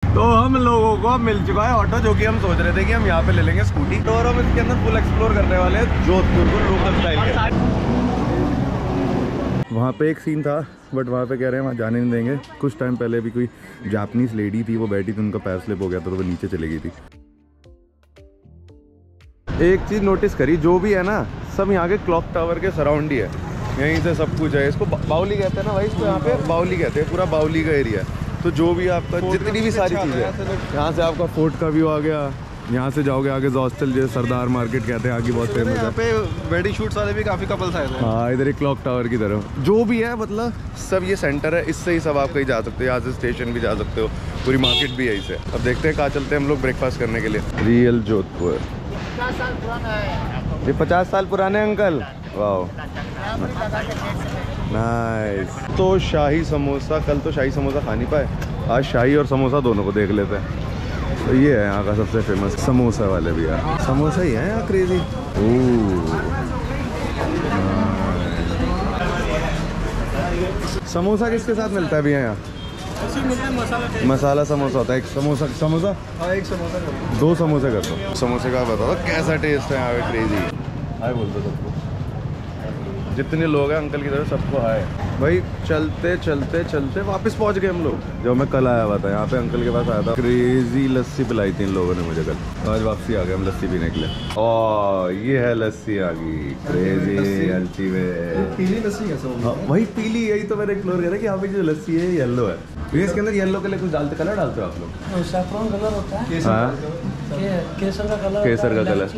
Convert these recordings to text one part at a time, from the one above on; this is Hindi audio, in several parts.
तो हम लोगों को मिल चुका है ऑटो, जो कि हम सोच रहे थे कि हम यहाँ पे ले लेंगे स्कूटी, तो और हम इसके अंदर फुल एक्सप्लोर करने वाले हैं जोधपुर को लोकल स्टाइल के। वहाँ पे एक सीन था बट वहाँ पे कह रहे हैं वहाँ जाने नहीं देंगे। कुछ टाइम पहले भी कोई जापानीज लेडी थी, वो बैठी थी, उनका पैर स्लिप हो गया था तो वो नीचे चली गई थी। एक चीज़ नोटिस करी, जो भी है ना सब यहाँ के क्लॉक टावर के सराउंड ही है, यहीं से सब कुछ है। इसको बाउली कहते हैं ना भाई, इसको यहाँ पे बाउली कहते हैं, पूरा बाउली का एरिया है। तो जो भी आपका जितनी भी सारी चीज़ें हैं, यहाँ से आपका फोर्ट का व्यू आ गया, यहाँ से जाओगे आगे हॉस्टल जो सरदार मार्केट कहते हैं, आगे बहुत फेमस है। यहाँ पे वेडिंग शूट्स वाले भी काफ़ी कपल्स आए थे। हाँ, इधर एक क्लॉक टावर की तरफ जो भी है, मतलब सब ये सेंटर है, इससे ही सब आप कहीं जा सकते हो। यहाँ से स्टेशन भी जा सकते हो, पूरी मार्केट भी यहीं से। अब देखते हैं कहाँ चलते हैं हम लोग ब्रेकफास्ट करने के लिए। रियल जोधपुर 50 साल पुराना है। ये 50 साल पुराने अंकल, वाह नाइस। तो शाही समोसा, कल तो शाही समोसा खा नहीं पाए, आज शाही और समोसा दोनों को देख लेते हैं। तो ये है यहाँ का सबसे फेमस समोसा वाले भी यार, समोसा ही है यहाँ क्रेजी। समोसा किसके साथ मिलता है भैया यहाँ? मसाला समोसा होता है। एक समोसा एक समोसा दो समोसे कर दो। समोसे का बताओ कैसा टेस्ट है यहाँ पे, क्रेजी। हाय बोल दो सबको, जितने लोग हैं अंकल की तरफ सबको हाय। भाई चलते चलते चलते वापस पहुंच गए हम लोग। जब मैं कल आया हुआ था यहाँ पे अंकल के पास आया था, क्रेजी लस्सी पिलाई थी इन लोगों ने मुझे कल। आज वापसी आ गए हम लस्सी पीने के लिए। और ये है लस्सी आ गई, क्रेजी अल्टीमेट। पीली लस्सी कैसे होगी? वही पीली, यही तो मैंने एक्सप्लोर करा कि यहाँ पे जो लस्सी है येलो है। इसके अंदर येलो के लिए कुछ डालते, कलर डालते हो आप लोग? सैफरन कलर होता है। हाँ, केसर का कलर, केसर का कलर।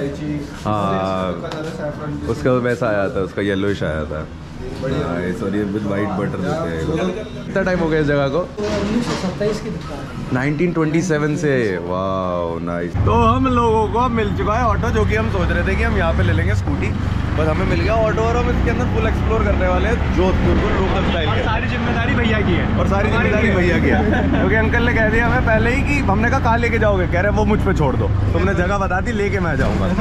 हाँ, उसका वैसा आया था, उसका येलोइश आया था। सॉरी विद वाइट बटर देते हैं। कितना टाइम हो गया इस जगह को? 1927 की दुकान है। 1927 से। वाह नाइस। तो हम लोगों को मिल चुका है ऑटो, जो कि हम सोच रहे थे कि हम यहाँ पे ले लेंगे स्कूटी, बस हमें मिल गया ऑटो और हम इसके अंदर फुल एक्सप्लोर करने वाले हैं जोधपुर को लोकल स्टाइल के। सारी जिम्मेदारी भैया की है, और सारी जिम्मेदारी भैया की है, क्योंकि अंकल ने कह दिया हमें पहले ही कि हमने कहा कहाँ लेके जाओगे, कह रहे वो मुझ पे छोड़ दो, तुमने जगह बता दी, लेके मैं जाऊँगा।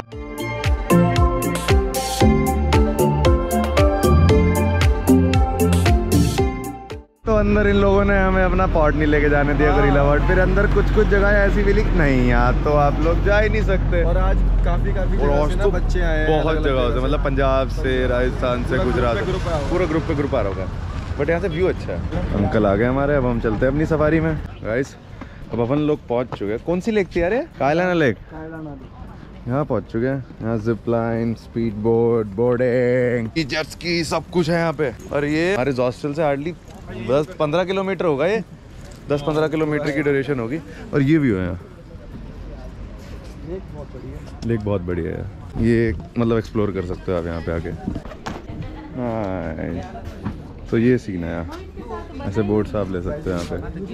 तो अंदर इन लोगों ने हमें अपना पॉट नहीं लेके जाने दिया, गोरिल्ला पॉट। फिर अंदर कुछ जगह ऐसी मिली नहीं यार, तो आप लोग जा ही नहीं सकते। और आज काफी जगह से ना बच्चे आए हैं, बहुत जगह से, मतलब पंजाब से, राजस्थान से, गुजरात से, पूरा ग्रुप पे ग्रुप आ रहा होगा। बट यहाँ से व्यू अच्छा है। अंकल आ गए हमारे, अब हम चलते हैं अपनी सफारी में गाइस। अब अपन लोग पहुँच चुके हैं। कौन सी लेक थी यार? कायलाना लेक। यहाँ पहुँच चुके हैं। यहाँ zip line, speed boat, boarding, jet ski, सब कुछ है यहाँ पे। और ये हमारे हॉस्टल से हार्डली 10-15 किलोमीटर होगा, ये 10-15 किलोमीटर की ड्यूरेशन होगी। और ये व्यू है यहाँ, लेक बहुत बढ़िया है। ये मतलब एक्सप्लोर कर सकते हो आप यहाँ पे आके। तो ये सीन है यहाँ, ऐसे बोट्स आप ले सकते हो यहाँ पे।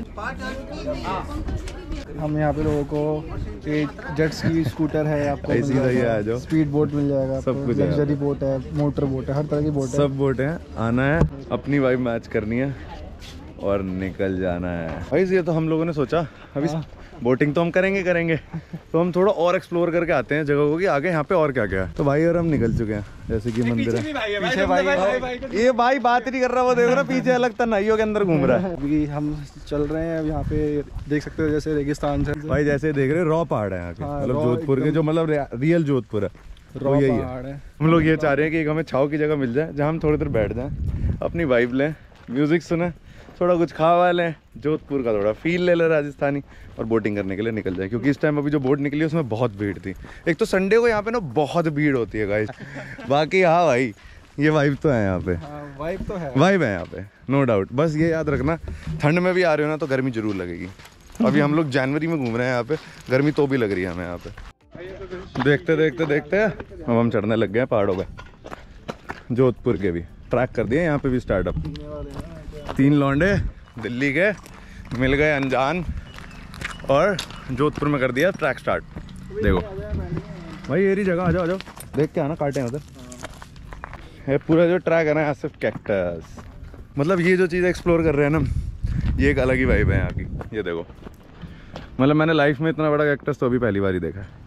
हम यहाँ पे लोगों को एक जेट स्की, स्कूटर है, आपको आ जाओ, स्पीड बोट मिल जाएगा, सब कुछ, लग्जरी बोट है, मोटर बोट है, हर तरह की बोट है, सब बोट है। आना है, अपनी वाइब मैच करनी है और निकल जाना है भाई। ये तो हम लोगों ने सोचा अभी बोटिंग तो हम करेंगे तो हम थोड़ा और एक्सप्लोर करके आते हैं जगह को कि आगे यहाँ पे और क्या क्या है। तो भाई और हम निकल चुके हैं, जैसे कि मंदिर है पीछे। भाई ये भाई बात ही नहीं कर रहा, वो देखो ना पीछे अलग तन्हाइयों के अंदर घूम रहा है। अभी हम चल रहे हैं, यहाँ पे देख सकते हो जैसे रेगिस्तान से भाई, जैसे देख रहे रॉ पहाड़ है यहाँ के, मतलब जोधपुर के जो मतलब रियल जोधपुर है वो यही है। हम लोग ये चाह रहे हैं कि हमें छाव की जगह मिल जाए जहाँ हम थोड़ी देर बैठ जाएं, अपनी वाइब लें, म्यूजिक सुने, थोड़ा कुछ खावा लें, जोधपुर का थोड़ा फील ले लें राजस्थानी, और बोटिंग करने के लिए निकल जाए। क्योंकि इस टाइम अभी जो बोट निकली है उसमें बहुत भीड़ थी। एक तो संडे को यहाँ पे ना बहुत भीड़ होती है गाइस। बाकी हाँ भाई, ये वाइब तो है यहाँ पे, वाइब तो है, वाइब है यहाँ पे, नो डाउट। बस ये याद रखना, ठंड में भी आ रहे हो ना तो गर्मी जरूर लगेगी। अभी हम लोग जनवरी में घूम रहे हैं यहाँ पे, गर्मी तो भी लग रही है हमें यहाँ पे। देखते देखते देखते अब हम चढ़ने लग गए हैं पहाड़ों पे। जोधपुर के भी ट्रैक कर दिए, यहाँ पे भी स्टार्टअप। 3 लौंडे दिल्ली के मिल गए अनजान, और जोधपुर में कर दिया ट्रैक स्टार्ट। देखो भाई, ये जगह आ जाओ, देख के आना, काटे हैं उधर। ये पूरा जो ट्रैक है ना, यहाँ सिर्फ कैक्टस, मतलब ये जो चीज़ एक्सप्लोर कर रहे हैं ना, ये एक अलग ही वाइब है यहाँ की। ये देखो, मतलब मैंने लाइफ में इतना बड़ा कैक्टस तो अभी पहली बार ही देखा है।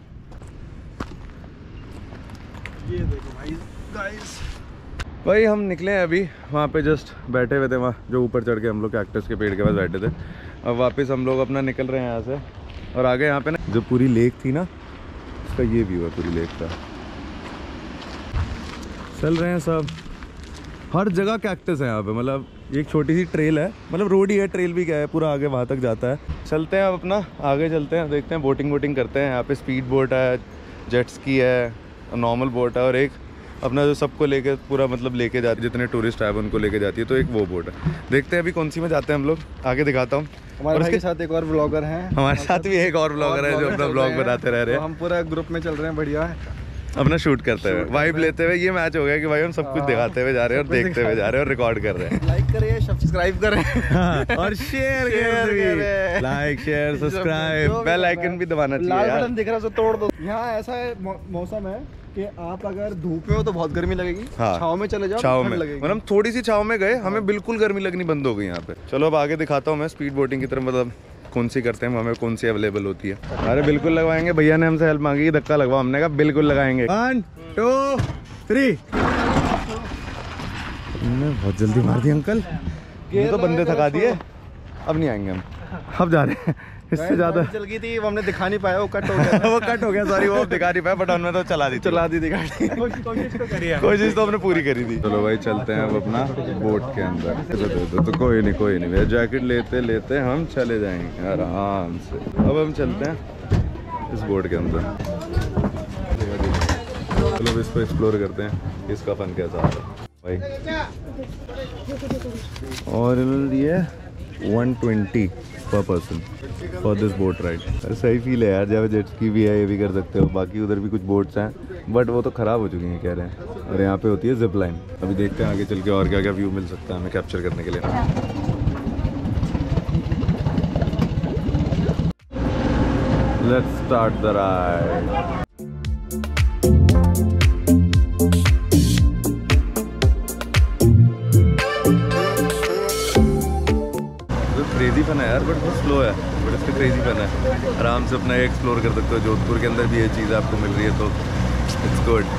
ये देखो भाई गाइस, भाई हम निकले हैं अभी, वहाँ पे जस्ट बैठे हुए थे, वहाँ जो ऊपर चढ़ के हम लोग कैक्टस के पेड़ के पास बैठे थे। अब वापस हम लोग अपना निकल रहे हैं यहाँ से। और आगे यहाँ पे ना जो पूरी लेक थी ना, उसका ये व्यू है पूरी लेक का। चल रहे हैं सब, हर जगह कैक्टस है यहाँ पे। मतलब एक छोटी सी ट्रेल है, मतलब रोड ही है, ट्रेल भी क्या है, पूरा आगे वहाँ तक जाता है। चलते हैं अब अपना आगे चलते हैं, देखते हैं बोटिंग करते हैं। यहाँ पे स्पीड बोट है, जेट स्की है, नॉर्मल बोट है और एक अपना जो सबको लेके पूरा मतलब लेके जाती है, जितने टूरिस्ट आए उनको लेके जाती है, तो एक वो बोट है। देखते हैं अभी कौन सी में जाते हैं हम लोग, आगे दिखाता हूँ। हमारे भाई के साथ एक और ब्लॉगर हैं, हमारे साथ भी एक और ब्लॉगर है जो अपना ब्लॉग बनाते रह रहे हैं। हम पूरा ग्रुप में चल रहे हैं, बढ़िया है, अपना शूट करते हुए, वाइब लेते हुए। ये मैच हो गया कि भाई हम सब कुछ दिखाते हुए जा रहे हैं और देखते हुए जा रहे हैं और रिकॉर्ड कर रहे हैं। लाइक करें, सब्सक्राइब करें और शेयर करें, like share subscribe, bell icon भी दबाना चाहिए लाल यार। बटन दिख रहा है तो तोड़ दो। यहाँ ऐसा है मौसम है कि आप अगर धूप में हो तो बहुत गर्मी लगेगी, हाँ, छाव में चले जाओ छाव ठंड में, लगेगी। मतलब थोड़ी सी छाव में गए, हमें बिल्कुल गर्मी लगनी बंद हो गई यहाँ पे। चलो अब आगे दिखाता हूँ मैं स्पीड बोटिंग की तरफ, मतलब कौन सी करते हैं, हमें कौन सी अवेलेबल होती है। अरे बिल्कुल लगवाएंगे, भैया ने हमसे हेल्प मांगी, धक्का लगवा, हमने कहा बिल्कुल लगाएंगे। 1 2 3। बहुत जल्दी मार दी अंकल, ये तो बंदे थका दिए, अब नहीं आएंगे हम, अब जा रहे हैं। इससे ज्यादा चल गई थी, वो हमने दिखा नहीं पाया, वो कट हो गया वो कट हो गया, सॉरी, वो दिखा नहीं पाया, बट हमने तो चला दी गाड़ी। कोशिश तो हमने पूरी करी थी। चलो भाई चलते हैं अब अपना बोट के अंदर। तो कोई नहीं भैया, जैकेट लेते लेते हम चले जाएंगे आराम से। अब हम चलते हैं इस बोट के अंदर। चलो इसको एक्सप्लोर करते हैं, इसका फन कैसा आता है भाई। और ये 120 पर person for this boat ride. सही फील है यार, जब जेट स्की भी है, ये भी कर सकते हो। बाकी उधर भी कुछ बोट्स हैं बट वो तो ख़राब हो चुकी हैं कह रहे हैं। और यहाँ पे होती है जिप लाइन। अभी देखते हैं आगे चल के और क्या क्या व्यू मिल सकता है हमें कैप्चर करने के लिए। Let's start the ride. Crazy fun है यार, बट बहुत स्लो है, बट इसका क्रेजी फन है। आराम से अपना एक्सप्लोर कर सकते हो। जोधपुर के अंदर भी ये चीज़ आपको मिल रही है, तो इट्स गुड।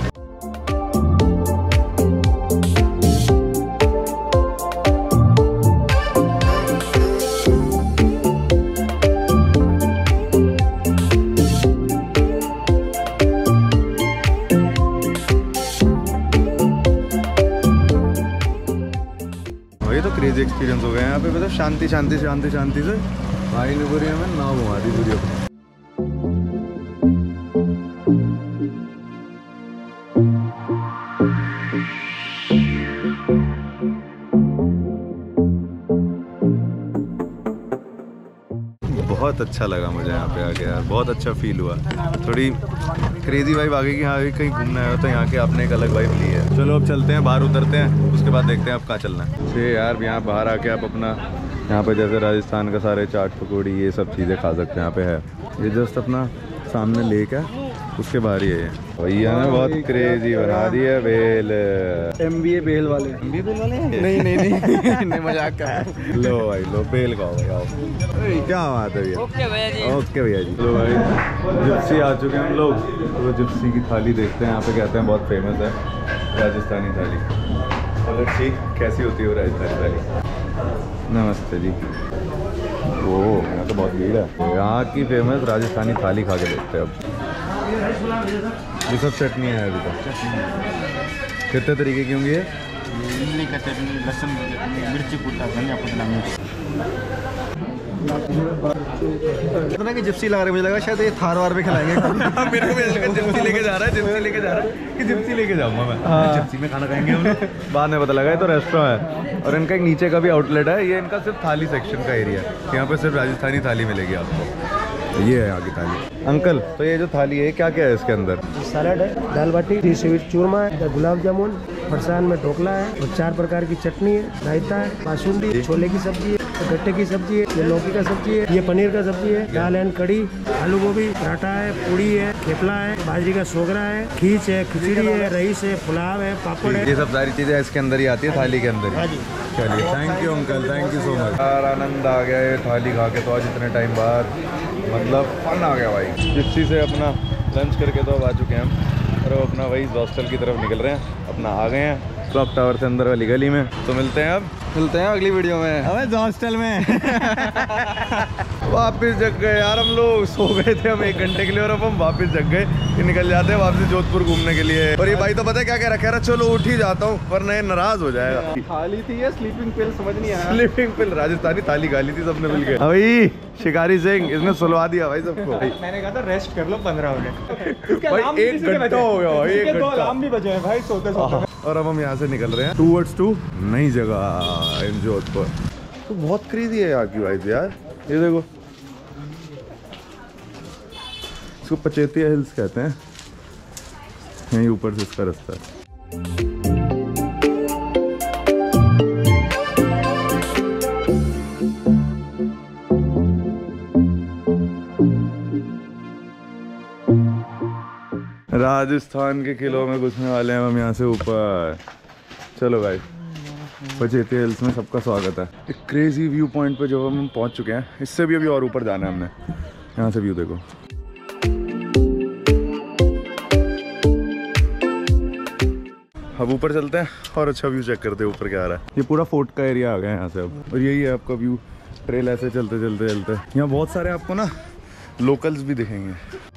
ये तो क्रेजी एक्सपीरियंस हो गया यहाँ पे, मतलब शांति से भाई ने पूरी हमें नाव घुमा दी पूरी अपनी। बहुत अच्छा लगा मुझे यहाँ पे आके यार, बहुत अच्छा फील हुआ। थोड़ी क्रेजी वाइब आ गई कि हाँ कहीं घूमना है तो यहाँ के आपने एक अलग वाइब ली है। चलो अब चलते हैं, बाहर उतरते हैं, उसके बाद देखते हैं अब कहाँ चलना है। छे यार यहाँ बाहर आके आप अपना यहाँ पे जैसे राजस्थान का सारे चाट पकौड़ी ये सब चीज़ें खा सकते हैं यहाँ पे है। ये जस्ट अपना सामने लेक है, उसके बाहर ही है। भैया ने बहुत क्रेजी बना दी है बेल। MBA बेल वाले, नहीं मजाक कर। लो भाई लो, बेल खाओ भाई, आओ। क्या बात है भैया, ओके भैया जी। लो भाई जिप्सी आ चुके हैं हम लोग, तो जिप्सी की थाली देखते हैं। यहाँ पे कहते हैं बहुत फेमस है राजस्थानी थाली। चलो ठीक, कैसी होती है वो राजस्थानी थाली। नमस्ते जी। ओह यहाँ तो बहुत भीड़ है। यहाँ की फेमस राजस्थानी थाली खा के देखते हैं अब। ये सब चटनी है अभी तक। कितने तरीके की होंगी ये? इमली का चटनी, लहसुन की चटनी, मिर्ची पुट्टा, धनिया पुट्टा, मिर्च। इतना कि जिप्सी लगा रहे, मुझे लगा शायद ये थार वार में खिलाएंगे। मेरे को जिप्सी लेके जा रहा है, कि जिप्सी लेके जाऊंगा मैं। जिप्सी में खाना खाएंगे हम लोग। बाद में पता लगा ये तो रेस्टोरेंट है और इनका एक नीचे का भी आउटलेट है। ये इनका सिर्फ थाली सेक्शन का एरिया है, यहाँ पे सिर्फ राजस्थानी थाली मिलेगी आपको। ये है आगे थाली। अंकल तो ये जो थाली है क्या क्या है इसके अंदर? सलाद है, दाल बाटी, स्वीट चूरमा है, गुलाब जामुन, फरसान में ढोकला है और 4 प्रकार की चटनी है, रायता है, बासुंदी, छोले की सब्जी है, गट्टे की सब्जी है, ये लौकी का सब्जी है, ये पनीर का सब्जी है, दाल एंड कड़ी, आलू गोभी, पराठा है, पूड़ी है, थेपला है, बाजरी का सोगरा है, खींच है, खिचड़ी है, रईस है, पुलाव है, पापड़ है। ये सब सारी चीजें इसके अंदर ही आती है, थाली के अंदर ही। चलिए thank you uncle, thank you so much यार। आनंद आ गया ये थाली खा के, तो आज इतने टाइम बाद मतलब फन आ गया भाई। जिप्सी से अपना लंच करके तो अब आ चुके हैं हम, और अब अपना वही हॉस्टल की तरफ निकल रहे हैं। अपना आ गए हैं क्लॉक टावर से अंदर वाली गली में, तो मिलते हैं अब मिलते हैं अगली वीडियो में। अबे हॉस्टल में वापिस जग गए यार हम लोग। सो गए थे हम 1 घंटे के लिए और अब हम वापस जग गए कि निकल जाते हैं वापस जोधपुर घूमने के लिए। और ये भाई तो पता है क्या कह रखा है, चलो उठ ही जाता हूँ, वरना ये नाराज हो जाएगा। थाली थी ये स्लीपिंग पिल, समझ नहीं आया। स्लीपिंग पिल राजस्थानी थाली गाली थी सबने मिलकर। भाई शिकारी सिंह इसने सुलवा दिया भाई सबको। मैंने कहा था रेस्ट कर लो, 15 हो गए भाई 1 घंटा हो गया, 1 घंटा। अलार्म भी बजे हैं भाई सोते सोते। और अब हम यहाँ से निकल रहे हैं टूवर्ड्स टू नई जगह इन जोधपुर। तो बहुत क्रेजी है यहाँ की वाइब यार। ये देखो, इसको पचेतिया हिल्स कहते हैं। यहीं ऊपर से इसका रास्ता है। राजस्थान के किलों में घुसने वाले हैं हम यहाँ से ऊपर। चलो भाई, पचेतिया हिल्स में सबका स्वागत है। एक क्रेजी व्यू पॉइंट पे जो हम पहुँच चुके हैं, इससे भी अभी और ऊपर जाना है हमने। यहाँ से व्यू देखो। अब ऊपर चलते हैं और अच्छा व्यू चेक करते हैं ऊपर क्या आ रहा है। ये पूरा फोर्ट का एरिया आ गया है यहाँ से अब, और यही है आपका व्यू। ट्रेल ऐसे चलते चलते चलते यहाँ बहुत सारे आपको ना लोकल्स भी दिखेंगे।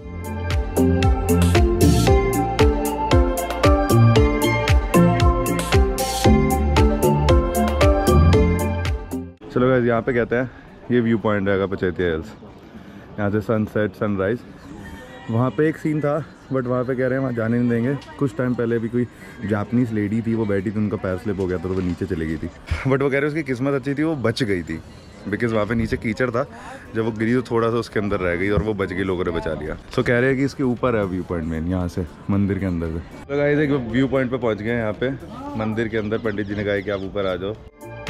चलो गाइस, यहाँ पे कहते हैं ये व्यू पॉइंट रहेगा पचेतिया हिल्स। यहाँ से सनसेट सनराइज। वहाँ पे एक सीन था बट वहाँ पे कह रहे हैं वहाँ जाने नहीं देंगे। कुछ टाइम पहले भी कोई जापानीज़ लेडी थी, वो बैठी थी, उनका पैर स्लिप हो गया था तो वो नीचे चली गई थी। बट वो कह रहे उसकी किस्मत अच्छी थी, वो बच गई थी, बिकॉज वहाँ पे नीचे कीचड़ था। जब वो गिरी तो थोड़ा सा उसके अंदर रह गई और वो बच गई, लोगों ने बचा लिया। तो कह रहे हैं कि इसके ऊपर है व्यू पॉइंट में, यहाँ से मंदिर के अंदर से। तो गाइस एक व्यू पॉइंट पे पहुँच गए यहाँ पे मंदिर के अंदर। पंडित जी ने कहा कि आप ऊपर आ जाओ।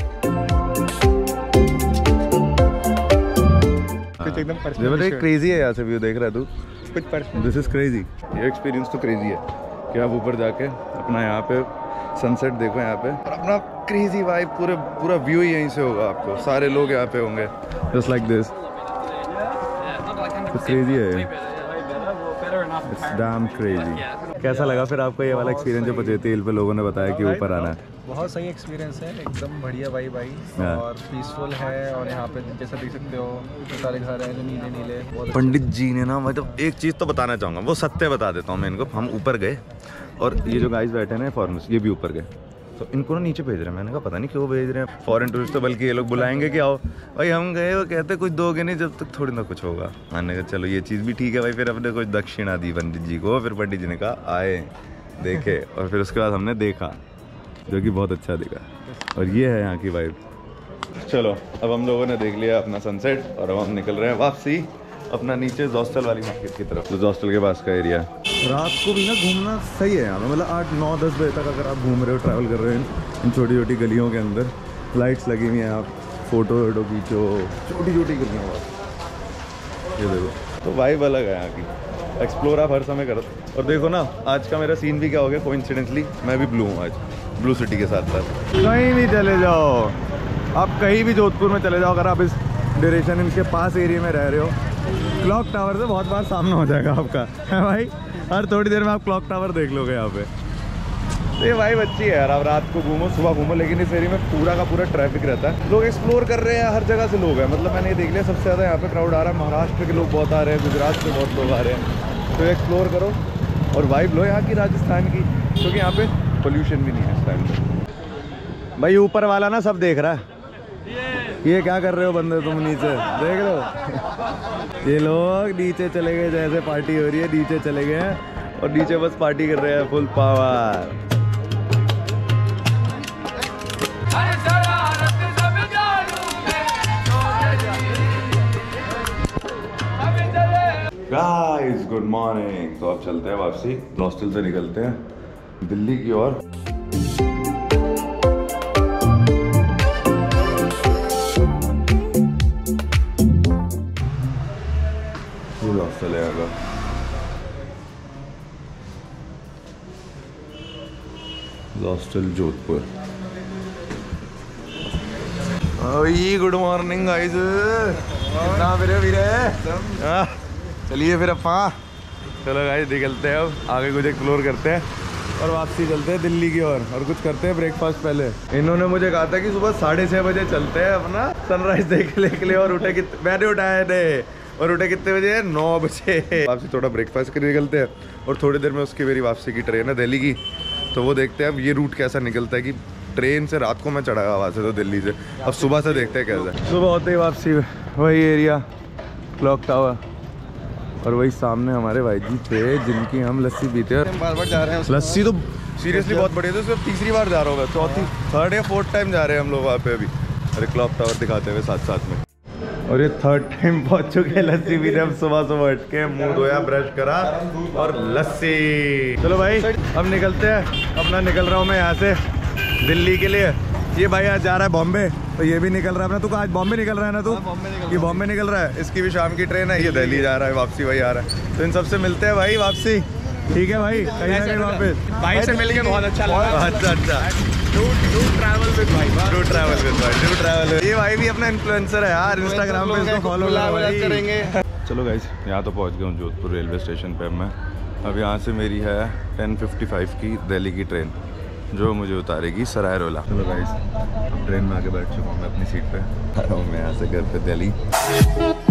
एकदम क्रेजी है यहाँ से व्यू देख रहा है तू। This is crazy. ये एक्सपीरियंस तो क्रेजी है कि आप ऊपर जाके अपना यहाँ पे सनसेट देखो यहाँ पे, और अपना क्रेजी वाइब पूरा व्यू ही यहीं से होगा आपको। सारे लोग यहाँ पे होंगे जस्ट लाइक दिस। क्रेजी है, इट्स डैम क्रेजी। कैसा लगा फिर आपको ये वाला एक्सपीरियंस जो पचेतिया हिल पे लोगों ने बताया कि ऊपर आना है? बहुत सही एक्सपीरियंस है, एकदम बढ़िया भाई और पीसफुल है। और यहाँ पे जैसा देख सकते हो सारे घर हैं जो नीले नीले। पंडित जी ने ना, मतलब एक चीज़ तो बताना चाहूँगा, वो सत्य बता देता हूँ मैं इनको। हम ऊपर गए और ये जो गाइस बैठे हैं फॉरेनर्स, ये भी ऊपर गए, तो इनको ना नीचे भेज रहे हैं। मैंने कहा पता नहीं क्यों भेज रहे हैं फॉरेन टूरिस्ट, तो बल्कि ये लोग बुलाएंगे कि आओ। भाई हम गए, वो कहते कुछ दोगे नहीं जब तक थोड़ी ना कुछ होगा। मैंने कहा चलो ये चीज़ भी ठीक है भाई। फिर अपने कुछ दक्षिणा दी पंडित जी को। फिर पंडित जी ने कहा आए, देखे, और फिर उसके बाद हमने देखा, जो कि बहुत अच्छा दिखा। और ये है यहाँ की वाइब। चलो अब हम लोगों ने देख लिया अपना सनसेट और अब हम निकल रहे हैं वापसी अपना नीचे जोस्टल वाली मार्केट की तरफ। तो जोस्टल के पास का एरिया है। रात को भी ना घूमना सही है यहाँ पे, मतलब 8, 9, 10 बजे तक अगर आप घूम रहे हो, ट्रैवल कर रहे हो इन छोटी छोटी गलियों के अंदर, लाइट्स लगी हुई हैं, आप फोटो वोटो खींचो, छोटी छोटी गलियों पर। ये देखो, तो वाइब अलग है यहाँ की। एक्सप्लोर आप हर समय करो। और देखो ना आज का मेरा सीन भी क्या हो गया, कोइंसिडेंटली मैं भी ब्लू हूँ आज, ब्लू सिटी के साथ साथ। कहीं भी चले जाओ आप, कहीं भी जोधपुर में चले जाओ, अगर आप इस ड्यूरेशन इनके पास एरिया में रह रहे हो, क्लॉक टावर से बहुत बार सामना हो जाएगा आपका, है भाई। हर थोड़ी देर में आप क्लॉक टावर देख लोगे यहाँ पे। तो ये वाइब अच्छी है यार। आप रात को घूमो, सुबह घूमो, लेकिन इस एरिया में पूरा का पूरा ट्रैफिक रहता है। लोग एक्सप्लोर कर रहे हैं, हर जगह से लोग हैं। मतलब मैंने ये देख लिया सबसे ज़्यादा यहाँ पे क्राउड आ रहा है महाराष्ट्र के लोग बहुत आ रहे हैं, गुजरात से बहुत लोग आ रहे हैं। तो एक्सप्लोर करो और वाइब लो यहाँ की, राजस्थान की, क्योंकि यहाँ पे पोल्यूशन भी नहीं है इस टाइम पे। भाई ऊपर वाला ना सब देख रहा है। ये क्या कर रहे हो बंदे तुम नीचे, देख रहे हो? ये लोग नीचे चले गए, जैसे पार्टी हो रही है नीचे चले गए हैं और नीचे बस पार्टी कर रहे हैं full power. Guys good morning. तो अब चलते हैं वापसी, हॉस्टल से निकलते हैं दिल्ली की ओर। हॉस्टल है आगा, hostel Jodhpur. Good morning guys. कितना वीरे चलिए फिर अपा, चलो गाइस निकलते हैं अब आगे, कुछ एक्सप्लोर करते हैं और वापसी चलते हैं दिल्ली की ओर और कुछ करते हैं ब्रेकफास्ट पहले। इन्होंने मुझे कहा था कि सुबह 6:30 बजे चलते हैं अपना सनराइज देखने के लिए, और उठे मैंने उठाए थे, और उठे कितने बजे? 9 बजे। वापसी थोड़ा ब्रेकफास्ट करके निकलते हैं और थोड़ी देर में उसकी मेरी वापसी की ट्रेन है दिल्ली की, तो वो देखते हैं अब ये रूट कैसा निकलता है। कि ट्रेन से रात को मैं चढ़ा वहाँ से तो दिल्ली से, अब सुबह से देखते हैं कैसा। सुबह होते ही वापसी वही एरिया क्लॉक टावर, और वही सामने हमारे भाई जी थे जिनकी हम लस्सी पीते हैं। बार-बार जा रहे हैं। लस्सी तो सीरियसली बहुत बढ़िया थी। सिर्फ तीसरी बार जा रहा होगा, चौथी 3rd या 4th टाइम जा रहे हैं हम लोग वहाँ पे अभी। अरे क्लॉक टावर दिखाते हुए साथ साथ में, और ये 3rd टाइम पहुँच चुके हैं लस्सी पीते। हम सुबह सुबह उठ के मुँह धोया, ब्रश करा और लस्सी। चलो भाई अब निकलते हैं। अपना निकल रहा हूँ मैं यहाँ से दिल्ली के लिए। ये भाई आज जा रहा है बॉम्बे, तो ये भी निकल रहा है अपना। तू आज बॉम्बे निकल रहा है ना? तू ये बॉम्बे निकल रहा है, इसकी भी शाम की ट्रेन है। ये दिल्ली जा रहा है, वापसी वही आ रहा है। तो इन सबसे मिलते हैं भाई वापसी, ठीक है भाई? कहीं ना कहीं वापस भाई से मिलके बहुत अच्छा लगा। अच्छा ये भाई भी अपना इन्फ्लुएंसर है यार, इंस्टाग्राम पे इसको फॉलो करेंगे। चलो गाइस यहाँ तो पहुँच गया हूँ जोधपुर रेलवे स्टेशन पे मैं। अब यहाँ से मेरी है 10:55 की दिल्ली की ट्रेन, जो मुझे उतारेगी सराय रोला। चलो गाइस अब ट्रेन में आके बैठ चुका हूँ मैं अपनी सीट पे। आ रहा हूँ मैं यहाँ से घर पे दिल्ली।